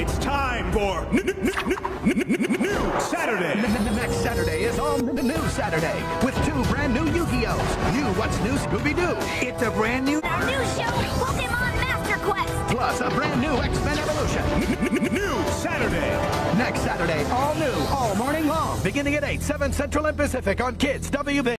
It's time for New Saturday. Next Saturday is all New Saturday with 2 brand new Yu-Gi-Ohs. New What's New Scooby-Doo. It's a brand new show, Pokemon Master Quest. Plus a brand new X-Men Evolution. New Saturday. Next Saturday, all new, all morning long, beginning at 8, 7 Central and Pacific on Kids WB.